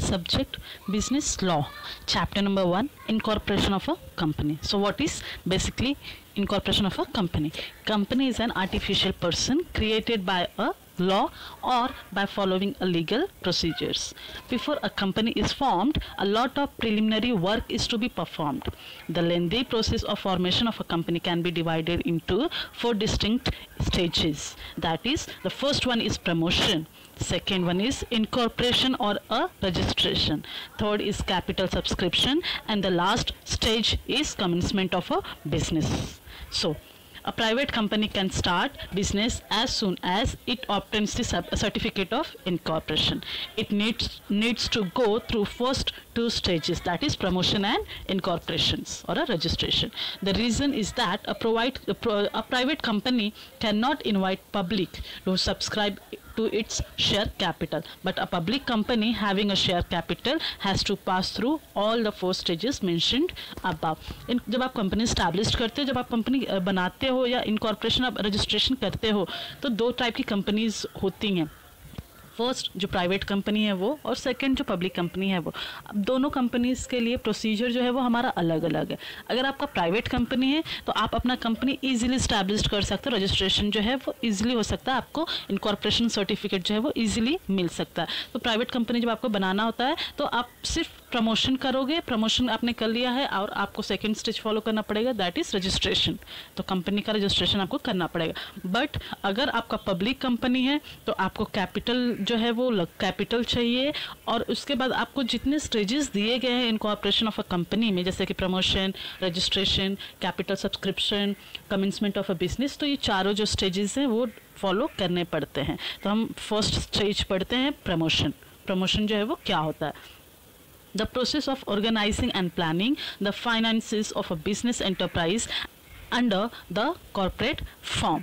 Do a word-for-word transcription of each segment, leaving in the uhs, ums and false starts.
Subject Business Law. Chapter number one, Incorporation of a Company. So what is basically incorporation of a company? Company is an artificial person created by a law or by following a legal procedures. Before a company is formed, a lot of preliminary work is to be performed. The lengthy process of formation of a company can be divided into four distinct stages. That is, the first one is promotion, second one is incorporation or a registration, third is capital subscription, and the last stage is commencement of a business. So a private company can start business as soon as it obtains the certificate of incorporation. It needs needs to go through first two stages, that is promotion and incorporations or a registration. The reason is that a, provide, a, pro, a private company cannot invite public to subscribe to its share capital, but a public company having a share capital has to pass through all the four stages mentioned above. इन जब आप company establish करते हो, जब आप company बनाते हो या incorporation आप रजिस्ट्रेशन करते हो, तो दो टाइप की कंपनीज होती हैं. फर्स्ट जो प्राइवेट कंपनी है वो, और सेकंड जो पब्लिक कंपनी है वो. अब दोनों कंपनीज के लिए प्रोसीजर जो है वो हमारा अलग अलग है. अगर आपका प्राइवेट कंपनी है तो आप अपना कंपनी इजीली स्टैब्लिश कर सकते हो, रजिस्ट्रेशन जो है वो इजीली हो सकता है, आपको इनकॉर्पोरेशन सर्टिफिकेट जो है वो इजीली मिल सकता है. तो प्राइवेट कंपनी जब आपको बनाना होता है तो आप सिर्फ प्रमोशन करोगे, प्रमोशन आपने कर लिया है और आपको सेकंड स्टेज फॉलो करना पड़ेगा, दैट इज रजिस्ट्रेशन. तो कंपनी का रजिस्ट्रेशन आपको करना पड़ेगा. बट अगर आपका पब्लिक कंपनी है तो आपको कैपिटल जो है वो कैपिटल चाहिए, और उसके बाद आपको जितने स्टेजेस दिए गए हैं इनकॉर्पोरेशन ऑफ अ कंपनी में, जैसे कि promotion, registration, capital subscription, commencement of a business, तो ये चारों जो स्टेजेस हैं वो फॉलो करने पड़ते हैं. तो हम फर्स्ट स्टेज पढ़ते हैं प्रमोशन. प्रमोशन जो है वो क्या होता है? The process of organizing and planning the finances of a business enterprise under the corporate form.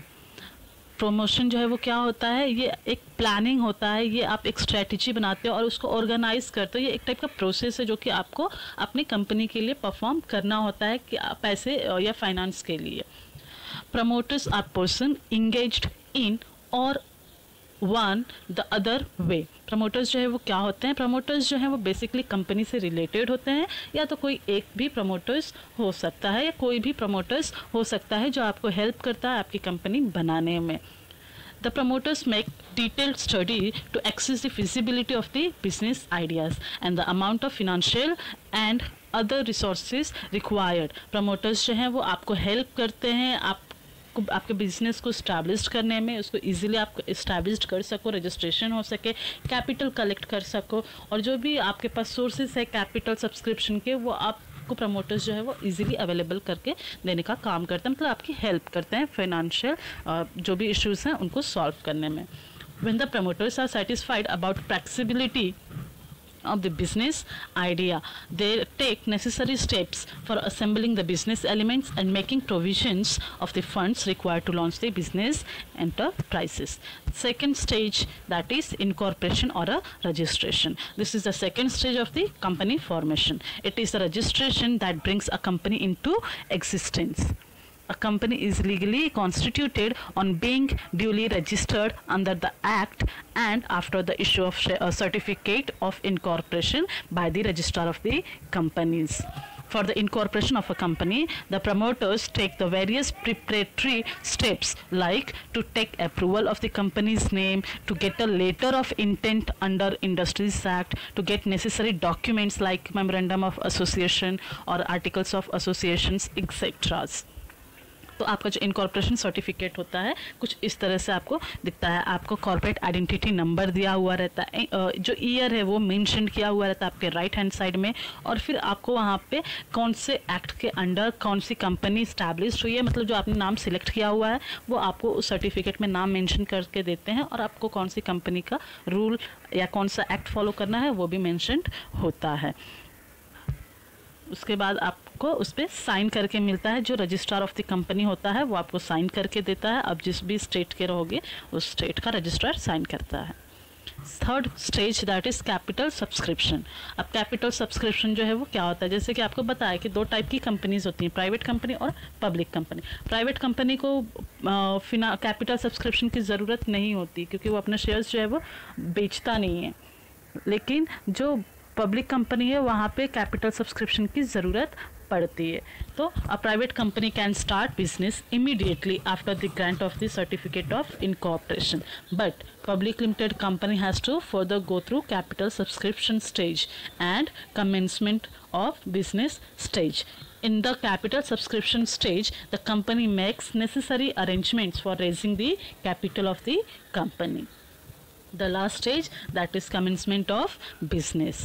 Promotion जो है वो क्या होता है? ये एक प्लानिंग होता है, ये आप एक स्ट्रेटजी बनाते हो और उसको ऑर्गेनाइज करते हो. ये एक टाइप का प्रोसेस है जो कि आपको अपनी कंपनी के लिए परफॉर्म करना होता है कि पैसे या फाइनेंस के लिए. Promoters are person engaged in और one the other way. Promoters जो है वो क्या होते हैं? प्रमोटर्स जो है वो बेसिकली कंपनी से रिलेटेड होते हैं, या तो कोई एक भी प्रमोटर्स हो सकता है या कोई भी प्रमोटर्स हो सकता है जो आपको हेल्प करता है आपकी कंपनी बनाने में. The promoters make detailed study to assess the feasibility of the business ideas and the amount of financial and other resources required. Promoters जो हैं वो आपको हेल्प करते हैं, आप आपके बिजनेस को इस्टेब्लिश करने में, उसको इजीली आप इस्टेब्लिश कर सको, रजिस्ट्रेशन हो सके, कैपिटल कलेक्ट कर सको, और जो भी आपके पास सोर्सेज है कैपिटल सब्सक्रिप्शन के वो आपको प्रमोटर्स जो है वो इजीली अवेलेबल करके देने का काम करते हैं, मतलब आपकी हेल्प करते हैं फाइनेंशियल जो भी इश्यूज हैं उनको सॉल्व करने में. When the promoters are satisfied about flexibility of the business idea, they take necessary steps for assembling the business elements and making provisions of the funds required to launch the business enterprises. Second stage, that is incorporation or a registration. This is the second stage of the company formation. It is a registration that brings a company into existence. A company is legally constituted on being duly registered under the Act and after the issue of a certificate of incorporation by the registrar of the companies. For the incorporation of a company, the promoters take the various preparatory steps like to take approval of the company's name, to get a letter of intent under Industries Act, to get necessary documents like memorandum of association or articles of associations, et cetera. तो आपका जो incorporation certificate होता है कुछ इस तरह से आपको दिखता है. आपको कॉर्पोरेट आइडेंटिटी नंबर दिया हुआ रहता है, जो ईयर है वो मेंशन किया हुआ रहता है आपके राइट हैंड साइड में, और फिर आपको वहाँ पे कौन से एक्ट के अंडर कौन सी कंपनी स्टैब्लिश हुई है, मतलब जो आपने नाम सिलेक्ट किया हुआ है वो आपको उस सर्टिफिकेट में नाम मेंशन करके देते हैं, और आपको कौन सी कंपनी का रूल या कौन सा एक्ट फॉलो करना है वो भी मेंशन होता है. उसके बाद आपको उस पर साइन करके मिलता है, जो रजिस्ट्रार ऑफ द कंपनी होता है वो आपको साइन करके देता है. अब जिस भी स्टेट के रहोगे उस स्टेट का रजिस्ट्रार साइन करता है. Third stage, that is capital subscription. अब कैपिटल सब्सक्रिप्शन जो है वो क्या होता है? जैसे कि आपको बताया कि दो टाइप की कंपनीज होती हैं, प्राइवेट कंपनी और पब्लिक कंपनी. प्राइवेट कंपनी को कैपिटल सब्सक्रिप्शन की ज़रूरत नहीं होती क्योंकि वो अपने शेयर्स जो है वो बेचता नहीं है, लेकिन जो पब्लिक कंपनी है वहाँ पे कैपिटल सब्सक्रिप्शन की ज़रूरत पड़ती है. तो a private company can start business immediately after the grant of the certificate of incorporation, but public limited company has to further go through capital subscription stage and commencement of business stage. In the capital subscription stage, the company makes necessary arrangements for raising the capital of the company. The last stage, that is commencement of business.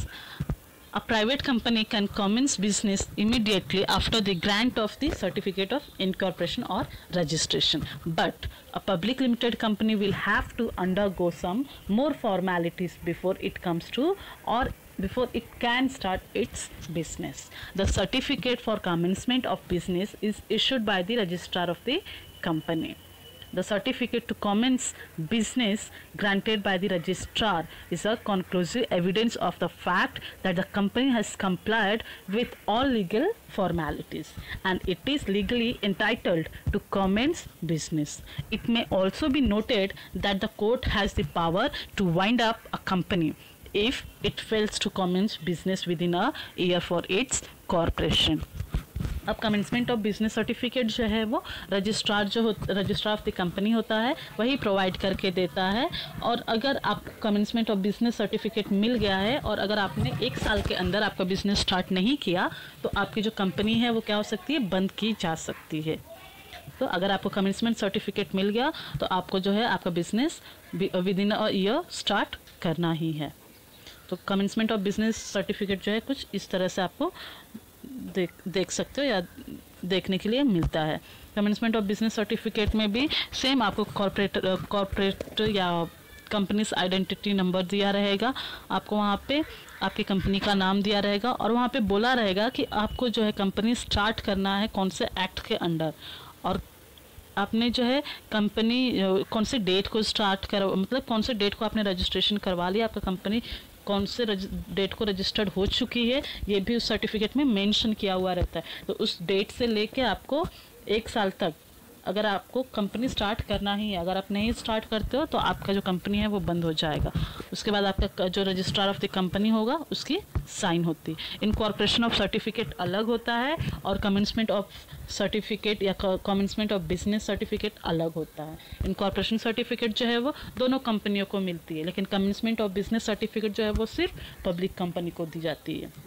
A private company can commence business immediately after the grant of the certificate of incorporation or registration, but a public limited company will have to undergo some more formalities before it comes to or before it can start its business. The certificate for commencement of business is issued by the registrar of the company. The certificate to commence business granted by the registrar is a conclusive evidence of the fact that the company has complied with all legal formalities and it is legally entitled to commence business. It may also be noted that the court has the power to wind up a company if it fails to commence business within a year for its corporation. अब commencement of business certificate जो है वो registrar जो हो registrar of the company होता है वही provide करके देता है. और अगर आप कमेंसमेंट ऑफ बिजनेस सर्टिफिकेट मिल गया है और अगर आपने एक साल के अंदर आपका बिजनेस स्टार्ट नहीं किया तो आपकी जो कंपनी है वो क्या हो सकती है, बंद की जा सकती है. तो अगर आपको कमेंसमेंट सर्टिफिकेट मिल गया तो आपको जो है आपका business within a year start करना ही है. तो कमेंसमेंट ऑफ बिजनेस सर्टिफिकेट जो है कुछ इस तरह से आपको देख देख सकते हो या देखने के लिए मिलता है. कमेंसमेंट ऑफ बिजनेस सर्टिफिकेट में भी सेम आपको कॉर्पोरेट कॉर्पोरेट या कंपनीज आइडेंटिटी नंबर दिया रहेगा. आपको वहाँ पे आपकी कंपनी का नाम दिया रहेगा और वहाँ पे बोला रहेगा कि आपको जो है कंपनी स्टार्ट करना है कौन से एक्ट के अंडर और आपने जो है कंपनी कौन से डेट को स्टार्ट कर मतलब कौन से डेट को आपने रजिस्ट्रेशन करवा लिया, आपका कंपनी कौन से डेट को रजिस्टर्ड हो चुकी है ये भी उस सर्टिफिकेट में मेंशन किया हुआ रहता है. तो उस डेट से लेके आपको एक साल तक अगर आपको कंपनी स्टार्ट करना ही है, अगर आप नहीं स्टार्ट करते हो तो आपका जो कंपनी है वो बंद हो जाएगा. उसके बाद आपका जो रजिस्ट्रार ऑफ द कंपनी होगा उसकी साइन होती है. इनकॉर्पोरेशन ऑफ सर्टिफिकेट अलग होता है और कमेंसमेंट ऑफ सर्टिफिकेट या कमेंसमेंट ऑफ बिजनेस सर्टिफिकेट अलग होता है. इनकॉर्पोरेशन सर्टिफिकेट जो है वो दोनों कंपनियों को मिलती है, लेकिन कमेंसमेंट ऑफ बिजनेस सर्टिफिकेट जो है वो सिर्फ पब्लिक कंपनी को दी जाती है.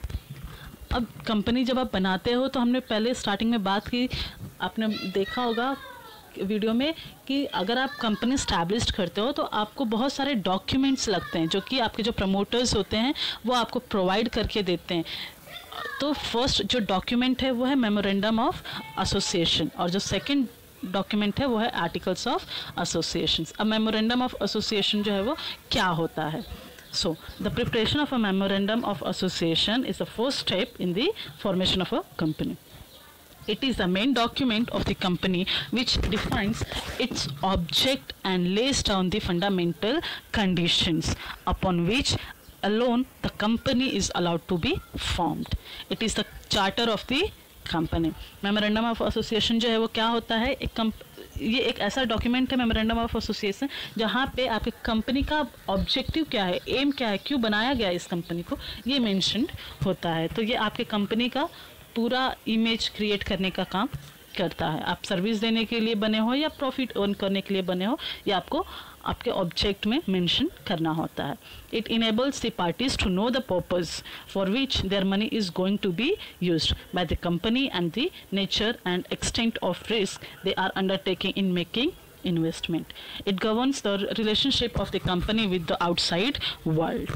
अब कंपनी जब आप बनाते हो तो हमने पहले स्टार्टिंग में बात की, आपने देखा होगा वीडियो में कि अगर आप कंपनी स्टैब्लिश करते हो तो आपको बहुत सारे डॉक्यूमेंट्स लगते हैं जो कि आपके जो प्रमोटर्स होते हैं वो आपको प्रोवाइड करके देते हैं. तो फर्स्ट जो डॉक्यूमेंट है वो है मेमोरेंडम ऑफ एसोसिएशन और जो सेकंड डॉक्यूमेंट है वो है आर्टिकल्स ऑफ एसोसिएशन. अब मेमोरेंडम ऑफ एसोसिएशन जो है वो क्या होता है? So, the preparation of a memorandum of association is the first step in the formation of a company. It is the main document of the company which defines its object and lays down the fundamental conditions upon which alone the company is allowed to be formed. It is the charter of the company. Memorandum of association जो है वो क्या होता है? एक कंप ये एक ऐसा डॉक्यूमेंट है मेमोरेंडम ऑफ एसोसिएशन जहाँ पे आपकी कंपनी का ऑब्जेक्टिव क्या है, एम क्या है, क्यों बनाया गया इस कंपनी को, ये मेंशन होता है. तो ये आपके कंपनी का पूरा इमेज क्रिएट करने का काम करता है. आप सर्विस देने के लिए बने हो या प्रॉफिट अर्न करने के लिए बने हो, ये आपको आपके ऑब्जेक्ट में मेंशन करना होता है. It enables the parties to know the purpose for which their money is going to be used by the company and the nature and extent of risk they are undertaking in making investment. It governs the relationship of the company with the outside world.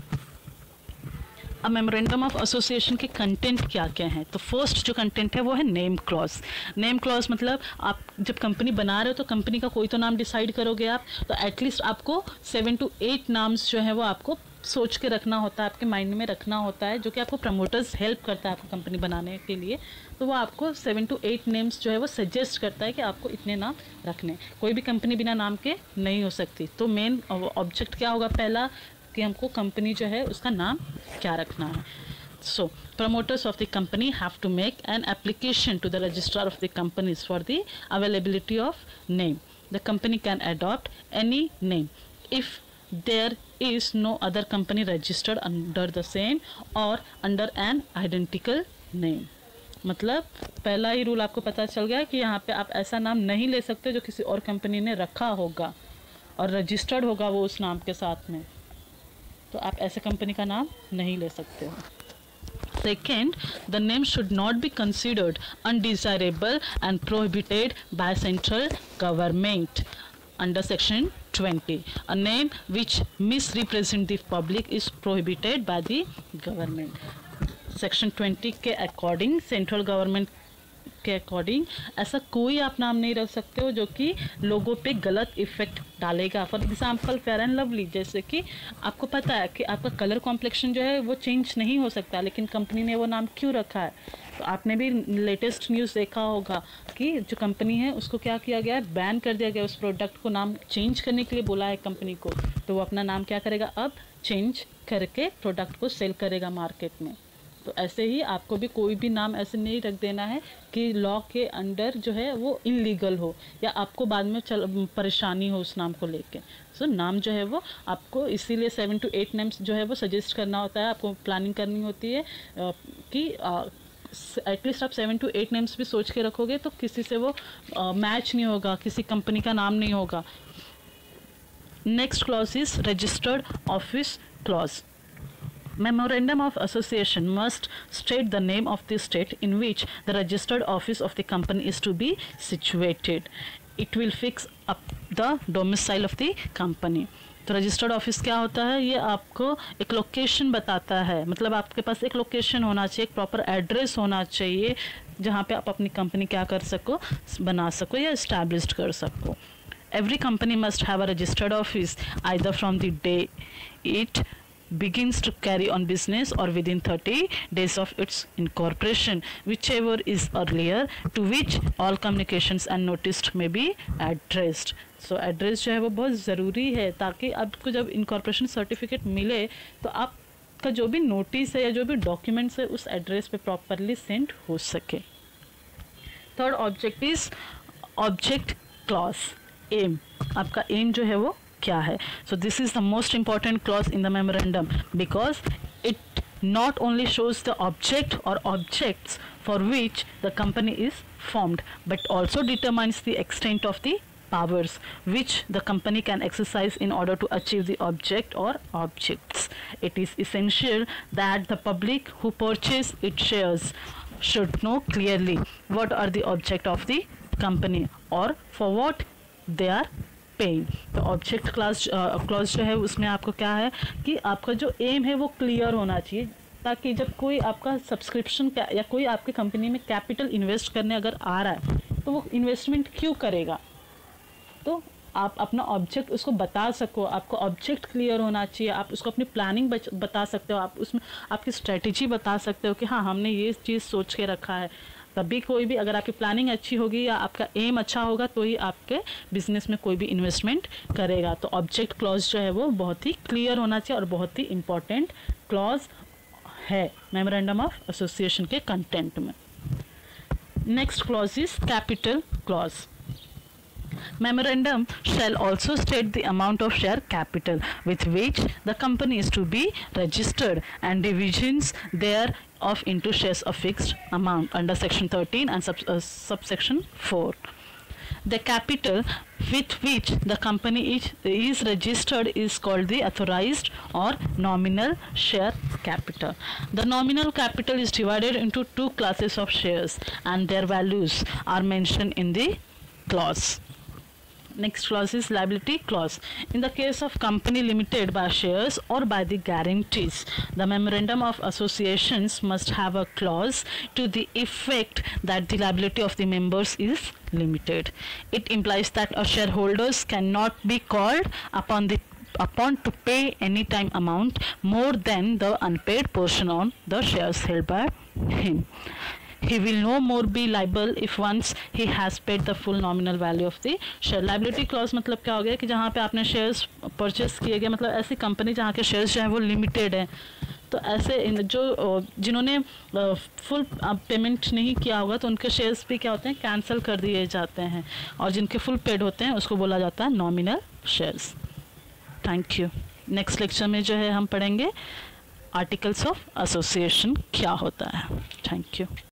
अब memorandum of association के content क्या क्या हैं? तो first जो content है वो है नेम क्लॉज. नेम क्लॉज मतलब आप जब कंपनी बना रहे हो तो कंपनी का कोई तो नाम डिसाइड करोगे आप, तो एटलीस्ट आपको सेवन टू एट नाम्स जो है वो आपको सोच के रखना होता है, आपके माइंड में रखना होता है, जो कि आपको प्रमोटर्स हेल्प करता है आपको कंपनी बनाने के लिए. तो वो आपको सेवन टू एट नेम्स जो है वो सजेस्ट करता है कि आपको इतने नाम रखने. कोई भी कंपनी बिना नाम के नहीं हो सकती. तो मेन ऑब्जेक्ट क्या होगा? पहला कि हमको कंपनी जो है उसका नाम क्या रखना है. So, promoters of the company have to make an application to the registrar of the companies for the availability of name. The company can adopt any name if there is no other company registered under the same और under an identical name. मतलब पहला ही rule आपको पता चल गया कि यहाँ पे आप ऐसा नाम नहीं ले सकते जो किसी और कंपनी ने रखा होगा और रजिस्टर्ड होगा वो उस नाम के साथ में, तो आप ऐसे कंपनी का नाम नहीं ले सकते हो। Second, the name should not be considered undesirable and prohibited by central government under section twenty. A name which misrepresents the public is prohibited by the government. Section twenty के अकॉर्डिंग, सेंट्रल गवर्नमेंट के according ऐसा कोई आप नाम नहीं रख सकते हो जो कि लोगों पे गलत इफेक्ट डालेगा। For example fair and lovely, जैसे कि आपको पता है कि आपका कलर कॉम्प्लेक्शन जो है वो चेंज नहीं हो सकता, लेकिन कंपनी ने वो नाम क्यों रखा है? तो आपने भी लेटेस्ट न्यूज़ देखा होगा कि जो कंपनी है उसको क्या किया गया है, बैन कर दिया गया, उस प्रोडक्ट को नाम चेंज करने के लिए बोला है कंपनी को, तो वो अपना नाम क्या करेगा, अब चेंज करके प्रोडक्ट को सेल करेगा मार्केट में। तो ऐसे ही आपको भी कोई भी नाम ऐसे नहीं रख देना है कि लॉ के अंडर जो है वो इलीगल हो या आपको बाद में चल परेशानी हो उस नाम को लेके। सो so, नाम जो है वो आपको इसीलिए सेवन टू एट नेम्स जो है वो सजेस्ट करना होता है, आपको प्लानिंग करनी होती है आ, कि एटलीस्ट आप सेवन टू एट नेम्स भी सोच के रखोगे तो किसी से वो मैच नहीं होगा, किसी कंपनी का नाम नहीं होगा। Next clause is registered office clause. Memorandum of association must state the name of the state in which the registered office of the company is to be situated. It will fix up the domicile of the company. तो registered office क्या होता है, ये आपको एक location बताता है, मतलब आपके पास एक लोकेशन होना चाहिए, एक प्रॉपर एड्रेस होना चाहिए जहाँ पे आप अपनी कंपनी क्या कर सको, बना सको या इस्टेब्लिश कर सको। Every company must have a registered office either from the day it begins to carry on business or within thirty days of its incorporation, whichever is earlier, to which all communications and notice may be addressed. So address जो है वो बहुत ज़रूरी है ताकि आपको जब incorporation certificate मिले तो आपका जो भी नोटिस है या जो भी डॉक्यूमेंट्स है उस एड्रेस पे प्रॉपरली सेंड हो सके। Third object is object clause, aim, आपका एम जो है वो क्या है। So this is the most important clause in the memorandum because it not only shows the object or objects for which the company is formed but also determines the extent of the powers which the company can exercise in order to achieve the object or objects. It is essential that the public who purchase its shares should know clearly what are the object of the company or for what they are paying. तो object class clause जो है उसमें आपको क्या है कि आपका जो एम है वो क्लियर होना चाहिए ताकि जब कोई आपका सब्सक्रिप्शन या कोई आपकी कंपनी में कैपिटल इन्वेस्ट करने अगर आ रहा है तो वो इन्वेस्टमेंट क्यों करेगा, तो आप अपना ऑब्जेक्ट उसको बता सको, आपको ऑब्जेक्ट क्लियर होना चाहिए, आप उसको अपनी प्लानिंग बता सकते हो, आप उसमें आपकी स्ट्रेटजी बता सकते हो कि हाँ हमने ये चीज़ सोच के रखा है। तभी कोई भी अगर आपकी प्लानिंग अच्छी होगी या आपका एम अच्छा होगा तो ही आपके बिजनेस में कोई भी इन्वेस्टमेंट करेगा। तो ऑब्जेक्ट क्लॉज जो है वो बहुत ही क्लियर होना चाहिए और बहुत ही इम्पॉर्टेंट क्लॉज है मेमोरेंडम ऑफ एसोसिएशन के कंटेंट में। Next clause is capital clause. Memorandum shall also state the amount of share capital with which the company is to be registered and divisions thereof into shares of fixed amount under section thirteen and sub, uh, subsection four. The capital with which the company is, is registered is called the authorized or nominal share capital. The nominal capital is divided into two classes of shares and their values are mentioned in the clause. Next clause is liability clause. In the case of company limited by shares or by the guarantees, the memorandum of associations must have a clause to the effect that the liability of the members is limited. It implies that a shareholders cannot be called upon the upon to pay any time amount more than the unpaid portion on the shares held by him. He will no more be liable if once he has paid the full nominal value of the share. Liability clause मतलब क्या हो गया कि जहाँ पे आपने shares purchase किए गए, मतलब ऐसी कंपनी जहाँ के शेयर्स जो हैं वो लिमिटेड हैं, तो ऐसे जो जिन्होंने फुल पेमेंट नहीं किया होगा तो उनके शेयर्स भी क्या होते हैं, कैंसिल कर दिए जाते हैं, और जिनके फुल पेड होते हैं उसको बोला जाता है nominal shares. Thank you. Next lecture में जो है हम पढ़ेंगे आर्टिकल्स ऑफ एसोसिएशन क्या होता है। Thank you.